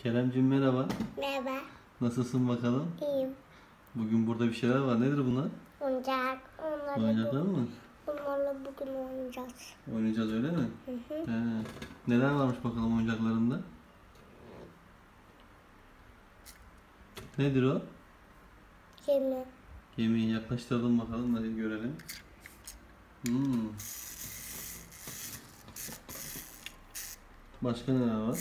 Keremciğim merhaba. Merhaba. Nasılsın bakalım? İyiyim. Bugün burada bir şeyler var. Nedir bunlar? Oyuncak. Oyuncaklar mı? Bunlarla bugün oynayacağız. Oynayacağız öyle mi? Hı hı. He. Neler varmış bakalım oyuncaklarında? Nedir o? Gemi. Gemiyi yaklaştıralım bakalım. Hadi görelim. Başka neler var?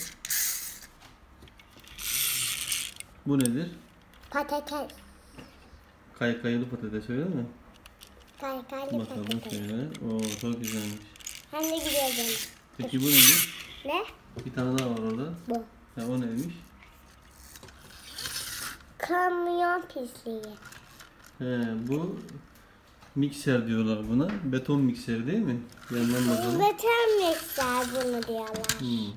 Bu nedir? Patates. Kaykaylı patates öyle mi? Kaykaylı Bakalım patates. şöyle. Oo çok güzelmiş. Hem de gidiyor canım. Peki bu nedir? Ne? Bir tane daha var orada. Bu. Ya o neymiş? Kamyon pisliği. Bu mikser diyorlar buna. Beton mikseri değil mi? Yandan bakalım. Beton mikser bunu diyorlar.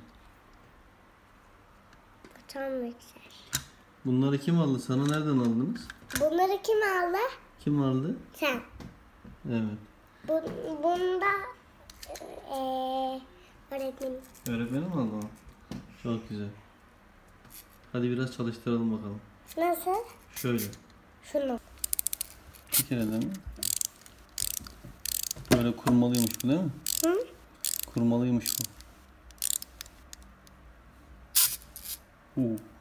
Beton mikser. Bunları kim aldı? Sana nereden aldınız? Bunları kim aldı? Kim aldı? Sen. Evet. Bunda öğretmenim. Öğretmenim aldı mı? Çok güzel. Hadi biraz çalıştıralım bakalım. Nasıl? Şöyle. Şunu. Bir kere de mi? Böyle kurmalıymış bu değil mi? Hı? Kurmalıymış bu.